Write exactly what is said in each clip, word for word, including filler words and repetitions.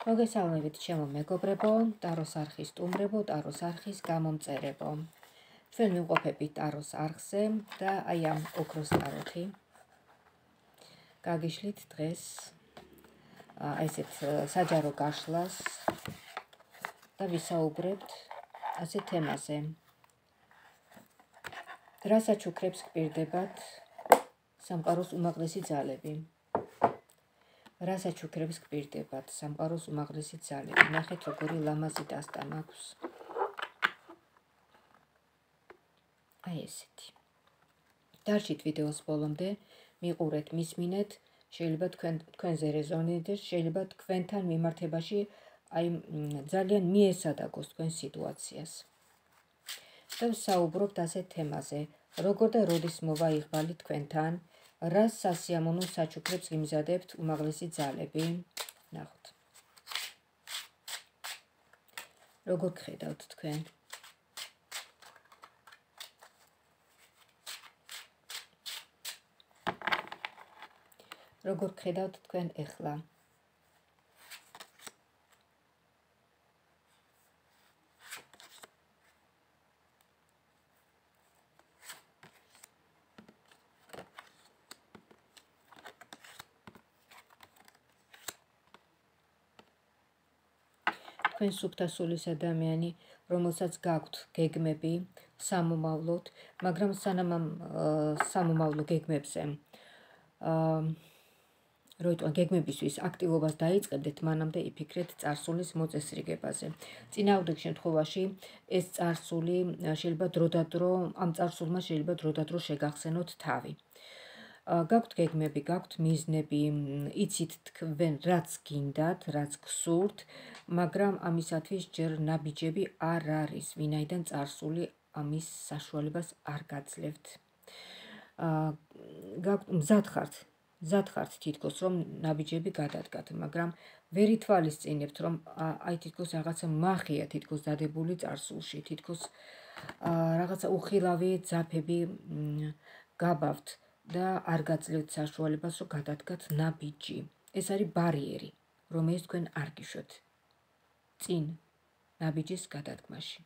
მოგესალმებით ჩემო მეგობრებო, ტაროს არხის სტუმრებო, ტაროს არხის გამომწერებო. ჩვენ ვიმყოფებით ტაროს არხზე და აი ამ ოქროს ტაროთი გაგიშლით დღეს ესეთ საჯარო გაშლას და ვისაუბრებთ ასეთ თემაზე. რასაც უქრებს გპირდებათ სამყაროს უმაღლესი ძალები. რასაც უქრებს გპირდებათ სამყაროს უმაღლესი ძალები. ნახეთ როგორი ლამაზი დასტა მაქვს. აი ესეთი. დარჩით ვიდეოს ბოლომდე, მიყურეთ, მისმინეთ, შეიძლება თქვენ თქვენზე რეზონირდეს, შეიძლება თქვენთან მიმართებაში აი ძალიან მიესადაგოს თქვენ სიტუაციას. და ვსაუბრობთ ასეთ თემაზე, როგორ და როდის მოვა იღბალი თქვენთან, რა სასიამოვნო საჩუქრებს იმზადებთ უმაღლესი ძალები. ნახოთ. როგორ გხედავთ თქვენ? როგორ გხედავთ თქვენ ეხლა? თქვენ სუფთა სულის ადამიანი, რომელსაც გაქვთ გეგმები სამომავლოდ, მაგრამ სანამ ამ სამომავლო გეგმებზე აა როიტყვან გეგმებისთვის აქტივობას დაიწყებდეთ, მანამდე იფიქრეთ წარსულის მოწესრიგებაზე. წინააღმდეგ შემთხვევაში ეს წარსული შეიძლება დროდადრო, ამ წარსულმა შეიძლება დროდადრო შეგახსენოთ თავი. გაქვთ გეგმები, გაქვთ მიზნები, იცით თქვენ რაც გინდათ, რაც გსურთ, მაგრამ ამისათვის ჯერ ნაბიჯები არ არის, ვინაიდან წარსული ამის საშუალებას არ გაძლევთ. გაქვთ მზად ხართ, მზად ხართ თითქოს რომ ნაბიჯები გადადგათ, მაგრამ ვერ ითვალისწინებთ რომ აი თითქოს რაღაცა მახია თითქოს დადებული წარსულში, თითქოს რაღაცა უხილავი ძაფები გაბავთ და არ გაძლევთ საშუალებას რომ გადადგათ ნაბიჯი. ეს არის ბარიერი, რომელიც თქვენ არ გიშვებთ წინ ნაბიჯის გადადგმაში.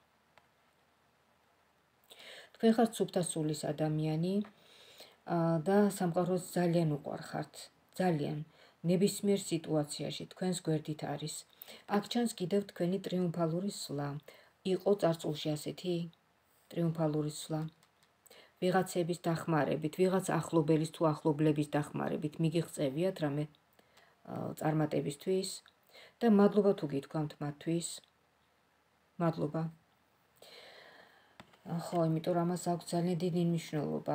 თქვენ ხართ სუფთა სულის ადამიანი და სამყაროს ძალიან უყვარხართ, ძალიან ნებისმიერ სიტუაციაში თქვენს გვერდით არის. აქ ჩანს კიდევ თქვენი ტრიუმფალური სვლა. იყო წარსულში ასეთი ტრიუმფალური სვლა. ვიღაცების დახმარებით, ვიღაც ახლობელის თუ ახლობლების დახმარებით მიგიღწევიათ რამე წარმატებისთვის და მადლობა თუ გითქვამთ მათთვის. მადლობა. ხო, იმიტომ რომ ამას აქვს ძალიან დიდი მნიშვნელობა.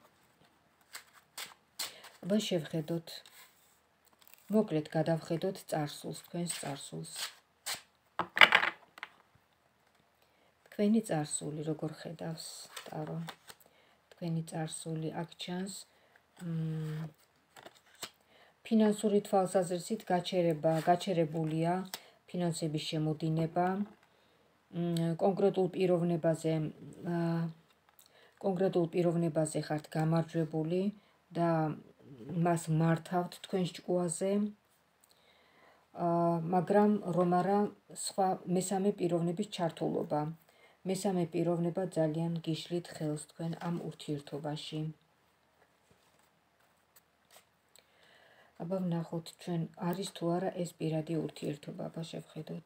აბა შევხედოთ. მოკლედ გადავხედოთ წარსულს, თქვენს წარსულს. თქვენი წარსული როგორ ხედავს ტარო? თქვენი წარსული აქ ჩანს ფინანსური თვალსაზრისით გაჩერება, გაჩერებულია ფინანსების შემოდინება, კონკრეტულ პიროვნებაზე, კონკრეტულ პიროვნებაზე ხართ გამარჯვებული და მას მართავთ თქვენ ჭკუაზე, მაგრამ რომ არა სხვა მესამე პიროვნების ჩართულობა. მესამე პიროვნება ძალიან გიშლით ხელს თქვენ ამ ურთიერთობაში. აბა ვნახოთ ჩვენ არის თუ არა ეს პირადი ურთიერთობა, აბა შევხედოთ.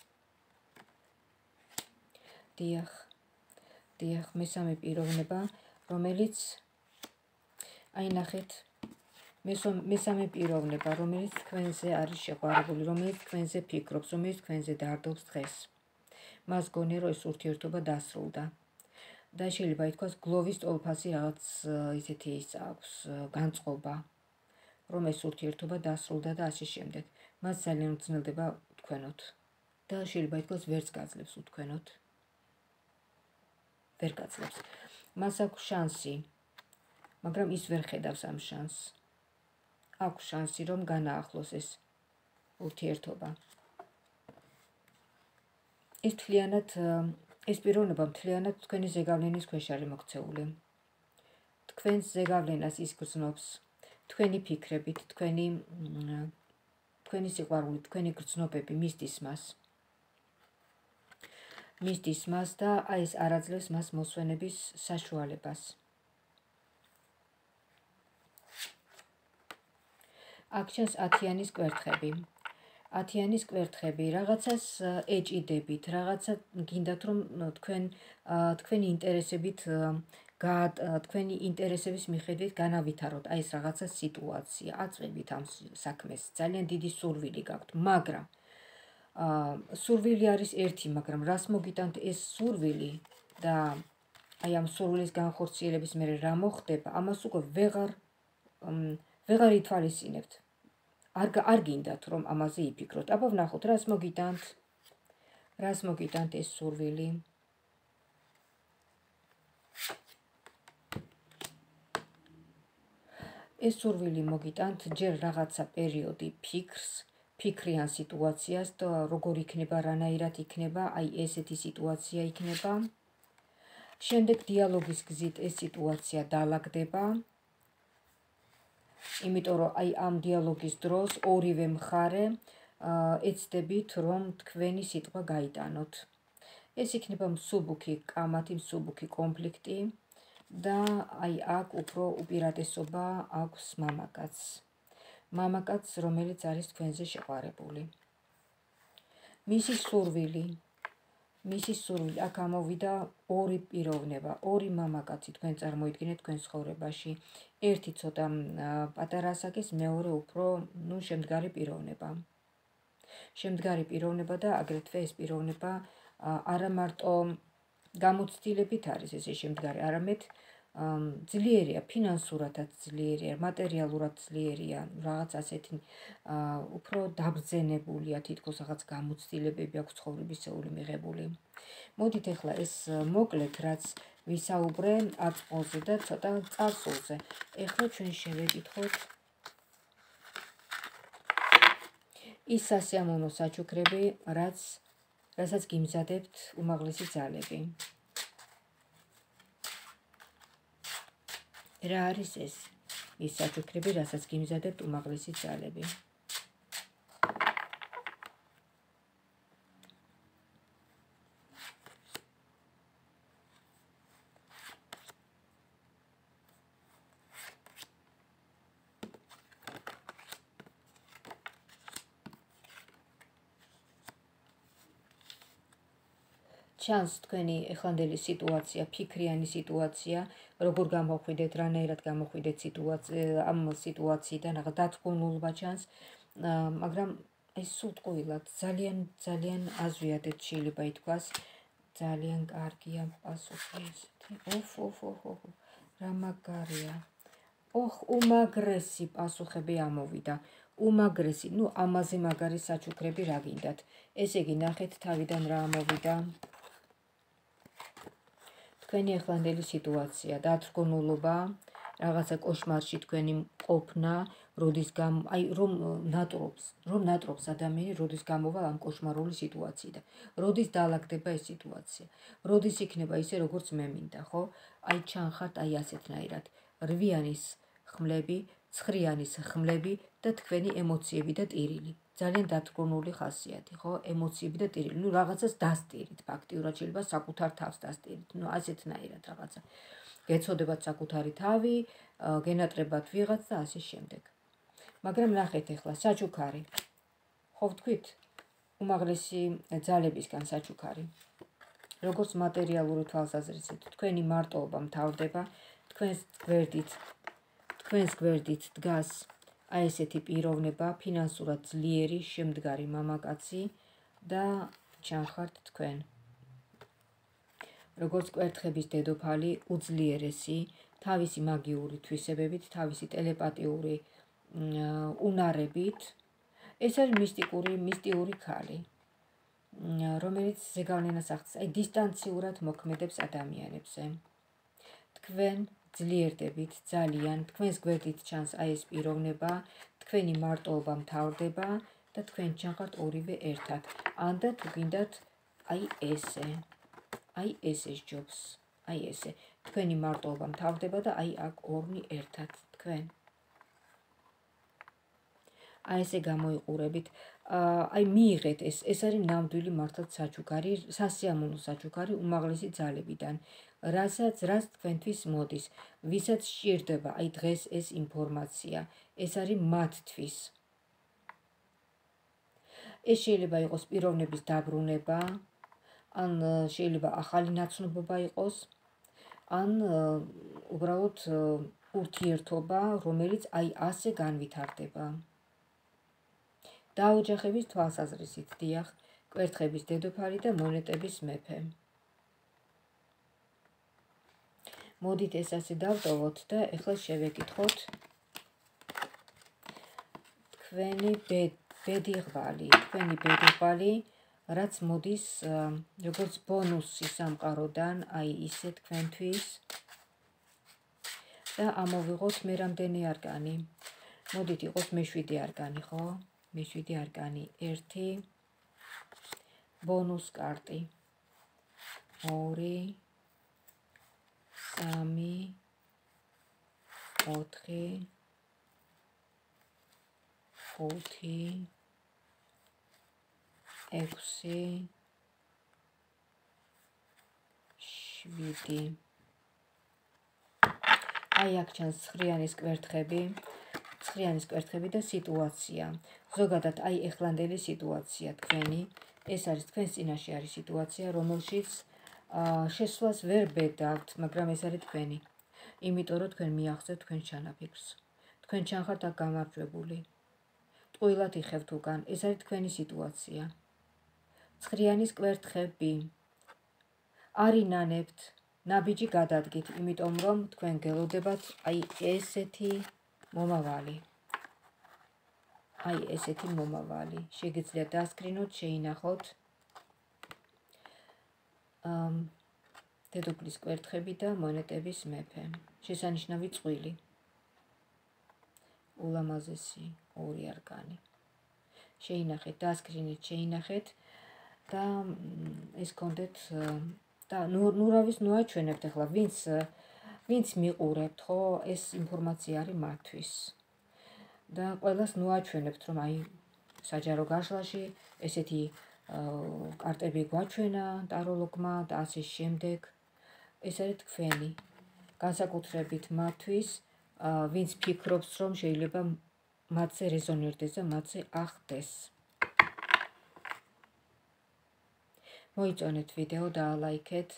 დიახ, დიახ, მესამე პიროვნება, რომელიც აი ნახეთ, მესამე პიროვნება, რომელიც თქვენზე არის შეყვარებული, რომელიც თქვენზე ფიქრობს, რომელიც თქვენზე დარდობს დღეს. მას გონია რომ ეს ურთიერთობა დასრულდა. და შეიძლება ითქვას გლოვის ტოლფასი რაღაც ისეთი ის აქვს განწყობა, რომ ეს ურთიერთობა დასრულდა და ასე შემდეგ. მას ძალიან უძნელდება თქვენოთ და შეიძლება ითქვას ვერც გაძლევს უთქვენოთ. ვერ გაძლევს. მას აქვს შანსი, მაგრამ ის ვერ ხედავს ამ შანსს. აქვს შანსი რომ განაახლოს ეს ურთიერთობა. ეს თლიანად ეს პიროვნება მთლიანად თქვენი ზეგავლენის ქვეშ არის მოქცეული. თქვენს ზეგავლენას ის გრძნობს, თქვენი ფიქრებით, თქვენი თქვენი სიყვარული, თქვენი გრძნობები მისდის მას. მისდის მას და აი ეს არ აძლევს მას მოსვენების საშუალებას. აქ ჩანს ათიანის კვერთხები. ათიანის კვერთხები, რაღაცას ეჭიდებით, რაღაცა გინდათ რომ თქვენ თქვენი ინტერესებით თქვენი ინტერესების მიხედვით განავითაროთ აი ეს რაღაცა სიტუაცია, აწვევით ამ საქმეს, ძალიან დიდი სურვილი გაქვთ, მაგრამ სურვილი არის ერთი, მაგრამ რას მოგიტანთ ეს სურვილი და აი ამ სურვილის განხორციელების მერე რა მოხდება, ამას უკვე ვეღარ ვეღარ ითვალისწინებთ. არ არ გინდათ რომ ამაზე იფიქროთ. აბა ვნახოთ, რას მოგიტანთ? რას მოგიტანთ ეს სურვილი? ეს სურვილი მოგიტანთ ჯერ რაღაცა პერიოდი ფიქრს, ფიქრიან სიტუაციას და როგორ იქნება, რანაირად იქნება, აი ესეთი სიტუაცია იქნება. შემდეგ დიალოგის გზით ეს სიტუაცია დაალაგდება. იმიტომ რომ აი ამ დიალოგის დროს ორივე მხარე ეცდებით რომ თქვენი სიტყვა გაიტანოთ. ეს იქნება მსუბუქი კამათი, მსუბუქი კონფლიქტი და აი აქ უფრო უპირატესობა აქვს მამაკაცს. მამაკაცს, რომელიც არის თქვენზე შეყვარებული. მისი სურვილი, მისი სურვილი, აქ ამოვიდა ორი პიროვნება, ორი მამაკაცი თქვენ წარმოიდგინეთ თქვენ ცხოვრებაში. ერთი ცოტა პატარა ასაკის, მეორე უფრო, ну, შემდგარი პიროვნება. შემდგარი პიროვნება და აგრეთვე ეს პიროვნება არა მარტო გამოცდილებით არის ესე შემდგარი, არამედ ძლიერია, ფინანსურადაც ძლიერია, მატერიალურად ძლიერია, რაღაც ასეთი უფრო დაბრძენებულია, თითქოს რაღაც გამოცდილებები აქვს ცხოვრებისეული მიღებული. მოდით ახლა ეს მოკლედ, რაც ვისაუბრე აწმყოზე და ცოტა წარსულზე. ახლა ჩვენ შევეკითხოთ ის სასიამოვნო საჩუქრები, რაც რასაც გიმზადებთ უმაღლესი ძალები. რა არის ეს? ის საჩუქრები, რასაც გიმზადებთ უმაღლესი ძალები. ჩანს თქვენი ეხლანდელი სიტუაცია, ფიქრიანი სიტუაცია, როგორ გამოხვიდეთ, რანაირად გამოხვიდეთ ამ სიტუაციიდან, რაღაც დათგუნულობა ჩანს, მაგრამ ეს სულტყუილად ძალიან ძალიან აზვიადეთ შეიძლება ითქვას, ძალიან კარგია პასუხი ესეთი. ოფ ოფ ოფ ოფ რა მაგარია. ოხ, უმაგრესი პასუხები ამოვიდა. უმაგრესი, ну, ამაზე მაგარი საჩუქრები რა გინდათ. ესე იგი, ნახეთ თავიდან რა ამოვიდა. თქვენი ეხლანდელი სიტუაცია, დათრგუნულობა, რაღაცა კოშმარში თქვენი ყოფნა, როდის გამ, აი რომ ნატრობს, რომ ნატრობს ადამიანი, როდის გამოვა ამ კოშმარული სიტუაციიდან. როდის დაალაგდება ეს სიტუაცია. როდის იქნება ისე, როგორც მე მინდა, ხო? აი ჩანხართ აი ასეთნაირად. რვიანის ხმლები, ცხრიანის ხმლები და თქვენი ემოციები და ტირილი. ძალიან დათრგუნული ხასიათი, ხო? ემოციები და ტირილი. ну, რაღაცას დასტირით, ფაქტიურად შეიძლება საკუთარ თავს დასტირით. ну, ასეთნაირად რაღაცა. გეცოდებათ საკუთარი თავი, გენატრებათ ვიღაც და ასე შემდეგ. მაგრამ ნახეთ ახლა საჩუქარი. ხო ვთქვით? უმაღლესი ძალებისგან საჩუქარი. როგორც მატერიალური თვალსაზრისით, თქვენი მარტოობა მთავრდება, თქვენს გვერდით, თქვენს გვერდით დგას აი ესეთი პიროვნება, ფინანსურად ძლიერი, შემდგარი მამაკაცი და ჩანხართ თქვენ. როგორც კვერთხების დედოფალი, უძლიერესი, თავისი მაგიური თვისებებით, თავისი ტელეპათიური უნარებით. ეს არის მისტიკური, მისტიური ქალი, რომელიც ზეგავლენას აღწევს, აი დისტანციურად მოქმედებს ადამიანებზე. თქვენ ძლიერდებით ძალიან, თქვენს გვერდით ჩანს აი ეს პიროვნება, თქვენი მარტოობა მთავრდება და თქვენ ჩანხართ ორივე ერთად. ანდა თუ გინდათ აი ესე. აი ესე ჯობს. აი ესე. თქვენი მარტოობა მთავრდება და აი აქ ორნი ერთად თქვენ. აი ესე გამოიყურებით. აი მიიღეთ ეს, ეს არის ნამდვილი მართლაც საჩუქარი, სასიამოვნო საჩუქარი უმაღლესი ძალებიდან. რასაც რაც თქვენთვის მოდის, ვისაც სჭირდება აი დღეს ეს ინფორმაცია, ეს არის მათთვის. ეს შეიძლება იყოს პიროვნების დაბრუნება, ან შეიძლება ახალი ნაცნობობა იყოს, ან უბრალოდ ურთიერთობა, რომელიც აი ასე განვითარდება. დაოჯახების თვალსაზრისით, დიახ, კვერთხების დედოფალი და მონეტების მეფე. მოდით ეს ასე დავტოვოთ და ეხლა შევეკითხოთ თქვენი ბედიღბალი, თქვენი ბედიღბალი, რაც მოდის როგორც ბონუსი სამყაროდან, აი ისე თქვენთვის და ამოვიღოთ მე რამდენი არკანი. მოდით იყოს მეშვიდე არკანი, ხო? მეშვიდე არკანი, ერთი, ბონუს კარტი, ორი, სამი, ოთხი, ხუთი, ექვსი, შვიდი. აი აქ ჩანს ცხრიანის კვერთხები, ცხრიანის კვერთხები და სიტუაცია. ზოგადად აი ეხლანდელი სიტუაცია თქვენი, ეს არის თქვენს წინაშე არის სიტუაცია, რომელშიც შესვლას ვერ ბედავთ, მაგრამ ეს არის თქვენი. იმიტომ რომ თქვენ მიაღწევთ თქვენ ჩანაფიქრს. თქვენ ჩანხართ აქ გამარჯვებული. ტყუილად იხევთ უკან, ეს არის თქვენი სიტუაცია. ცხრიანის კვერთხები. არ ინანებთ, ნაბიჯი გადადგით, იმიტომ რომ თქვენ გელოდებათ აი ესეთი მომავალი. აი ესეთი მომავალი. შეგიძლიათ დასკრინოთ, შეინახოთ. დედოფლის კვერთხები და მონეტების მეფე. შესანიშნავი წყვილი. ულამაზესი ორი არკანი. შეინახეთ, დასკრინით, შეინახეთ და ეს გქონდეთ და ნურავის ნუაჩვენებთ ახლა, ვინც ვინც მიყურებთ, ხო, ეს ინფორმაცია არის მათთვის. და ყველას ნუაჩვენებთ, რომ აი საჯარო გაშლაში ესეთი კარტები გვაჩვენა ტაროლოგმა და ასე შემდეგ. ეს არის თქვენი. განსაკუთრებით მათთვის, ვინც ფიქრობს, რომ შეიძლება მათზე რეზონირდეს და მათზე ახდეს. მოიწონეთ ვიდეო და ლაიქეთ.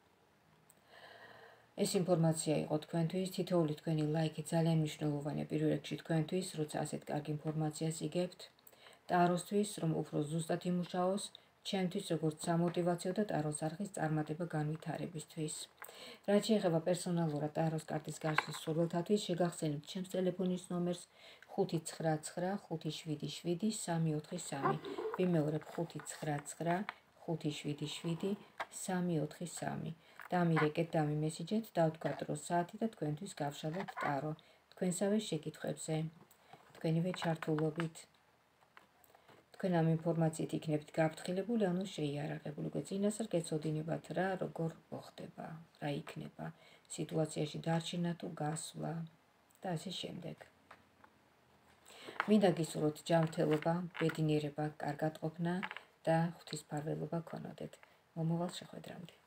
ეს ინფორმაცია იყო თქვენთვის, თითოეული თქვენი ლაიქი ძალიან მნიშვნელოვანია პირველ რიგში თქვენთვის, როცა ასეთ კარგ ინფორმაციას იგებთ. ტაროსთვის, რომ უფრო ზუსტად იმუშაოს, ჩემთვის როგორც სამოტივაციო და ტაროს არხის წარმატება განვითარებისთვის. რაც შეეხება პერსონალურად ტაროს კარტის გაშლის სურვილთათვის, შეგახსენებთ ჩემს ტელეფონის ნომერს ხუთი ცხრა ცხრა ხუთი შვიდი შვიდი სამი ოთხი სამი. ვიმეორებ ხუთი ცხრა ცხრა ხუთი შვიდი შვიდი სამი ოთხი სამი. დამირეკეთ, დამიმესიჯეთ, დავდგათ დრო საათი და თქვენთვის გავშალოთ ტარო. თქვენსავე შეკითხვებზე, თქვენივე ჩართულობით. თქვენ ამ ინფორმაციით იქნებით გაფრთხილებული, ანუ შეიარაღებული. უკვე წინასწარ გეცოდინებათ რა, როგორ მოხდება, რა იქნება, სიტუაციაში დარჩენა თუ გასვლა და ასე შემდეგ. მინდა გისურვოთ ჯანმრთელობა, ბედნიერება, კარგად ყოფნა და ღვთისმფარველობა გქონოდეთ. მომავალ შეხვედრამდე.